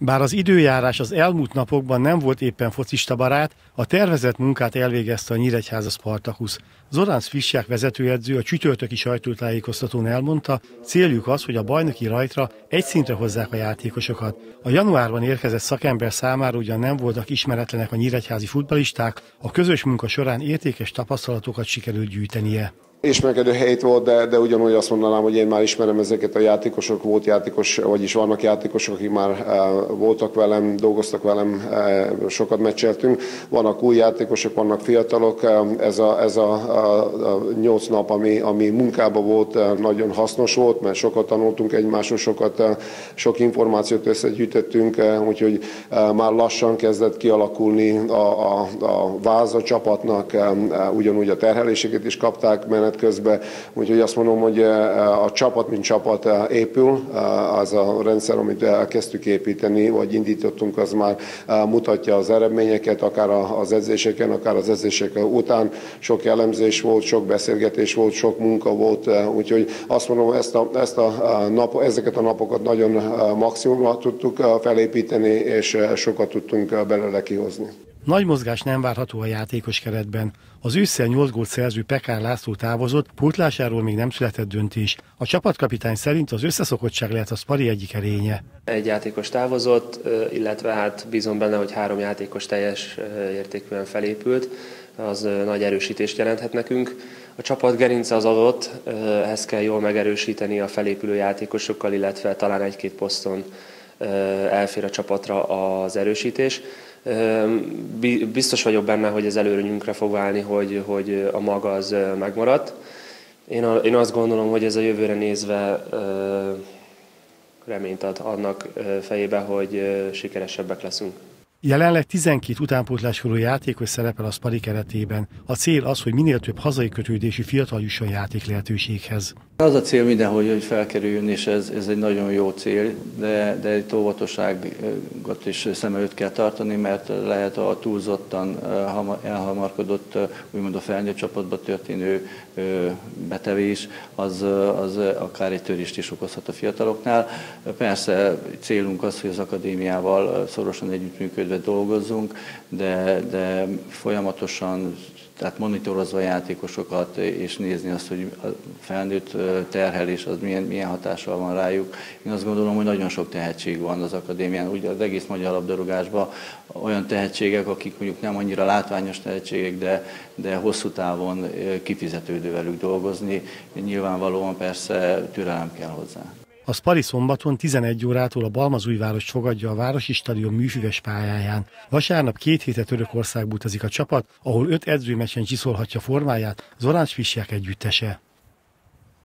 Bár az időjárás az elmúlt napokban nem volt éppen focista barát, a tervezett munkát elvégezte a Nyíregyháza Spartacus. Zorán Svissiák vezetőedző a csütörtöki sajtótájékoztatón elmondta, céljuk az, hogy a bajnoki rajtra egy szintre hozzák a játékosokat. A januárban érkezett szakember számára ugyan nem voltak ismeretlenek a nyíregyházi futballisták, a közös munka során értékes tapasztalatokat sikerült gyűjtenie. Ismerkedő hely volt, de ugyanúgy azt mondanám, hogy én már ismerem ezeket a játékosok, vagyis vannak játékosok, akik már voltak velem, dolgoztak velem, sokat meccseltünk. Vannak új játékosok, vannak fiatalok. Ez a 8 nap, ami munkában volt, nagyon hasznos volt, mert sokat tanultunk egymásról, sok információt összegyűjtöttünk, úgyhogy már lassan kezdett kialakulni a váz a csapatnak, ugyanúgy a terheléseket is kapták menet közben, úgyhogy azt mondom, hogy a csapat, mint csapat épül, az a rendszer, amit elkezdtük építeni, vagy indítottunk, az már mutatja az eredményeket, akár az edzéseken, akár az edzések után. Sok elemzés volt, sok beszélgetés volt, sok munka volt, úgyhogy azt mondom, ezeket a napokat nagyon maximumra tudtuk felépíteni, és sokat tudtunk belőle kihozni. Nagy mozgás nem várható a játékos keretben. Az ősszel 8 gólt szerző Pekár László távozott, pótlásáról még nem született döntés. A csapatkapitány szerint az összeszokottság lehet a Spari egyik erénye. Egy játékos távozott, illetve hát bízom benne, hogy 3 játékos teljes értékűen felépült. Az nagy erősítést jelenthet nekünk. A csapat gerince az adott, ezt kell jól megerősíteni a felépülő játékosokkal, illetve talán 1-2 poszton elfér a csapatra az erősítés. Biztos vagyok benne, hogy ez előnyünkre fog válni, hogy a maga az megmaradt. Én azt gondolom, hogy ez a jövőre nézve reményt ad annak fejébe, hogy sikeresebbek leszünk. Jelenleg 12 utánpótláskorú játékos szerepel a Spari keretében. A cél az, hogy minél több hazai kötődésű fiatal jusson játék lehetőséghez. Az a cél mindenhogy, hogy felkerüljön, és ez egy nagyon jó cél, de egy óvatosságot is szem előtt kell tartani, mert lehet a túlzottan elhamarkodott, úgymond a felnőtt csapatba történő betevés, az akár egy törést is okozhat a fiataloknál. Persze célunk az, hogy az akadémiával szorosan együttműködve dolgozzunk, de folyamatosan, tehát monitorozva a játékosokat, és nézni azt, hogy a felnőtt terhelés az milyen hatással van rájuk. Én azt gondolom, hogy nagyon sok tehetség van az akadémián, úgy az egész magyar labdarúgásban olyan tehetségek, akik mondjuk nem annyira látványos tehetségek, de hosszú távon kifizetődő velük dolgozni. Nyilvánvalóan persze türelem kell hozzá. A Spari szombaton 11 órától a Balmazújvárost fogadja a Városi Stadion műfüves pályáján. Vasárnap 2 hétre Törökországba utazik a csapat, ahol 5 edzőmeccsen csiszolhatja formáját Zorán Svissiák együttese.